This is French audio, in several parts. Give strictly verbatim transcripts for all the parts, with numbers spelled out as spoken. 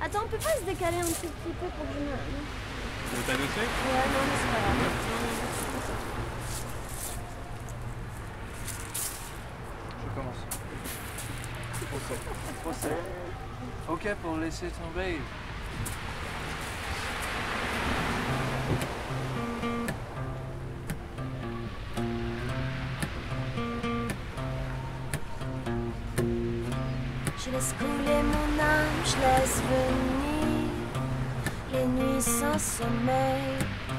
Attends, on peut pas se décaler un tout petit peu pour que je me... Tu veux t'adosser? Ouais, non, mais c'est pas grave. Je commence. Procès. Procès. Ok pour laisser tomber. Je laisse couler mon âme, je laisse venir les nuits sans sommeil.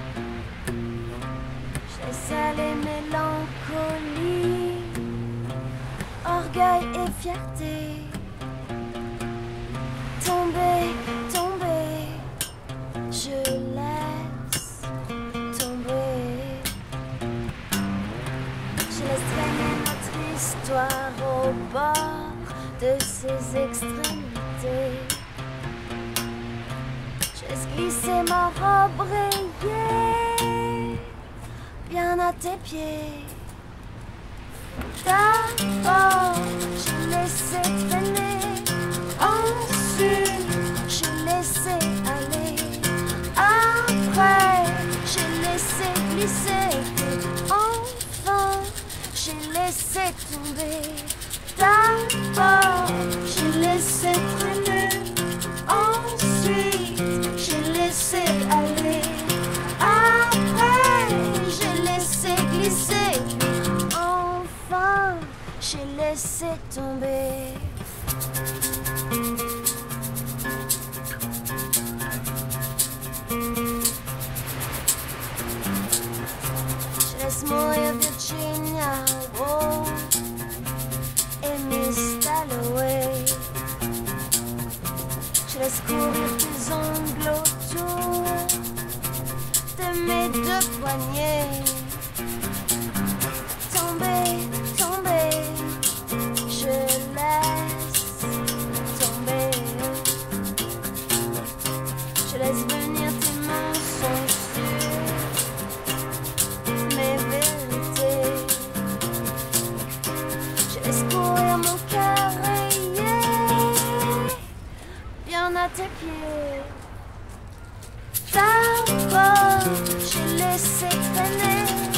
Je laisse aller mélancolie, orgueil et fierté. Tomber, tomber, je laisse tomber. Je laisse traîner notre histoire au bord de ses extrémités. Je laisse glisser ma robe rayée bien à tes pieds. D'abord, je laissais traîner, ensuite, je laissais aller. Après, je laissais glisser, enfin, j'ai laissé tomber. D'abord, je laissais traîner, ensuite, je laissais aller. Après, je laissais glisser, enfin, j'ai laissé tomber. Je laisse mourir Virginia Woolf et Miss Dalloway. Je laisse courir tes ongles autour de mes deux poignets. Tomber, tomber, je laisse tomber. Je laisse venir tes mensonges sur mes vérités. Je laisse courir mon cœur rayé bien à tes pieds. D'abord, je laissais traîner,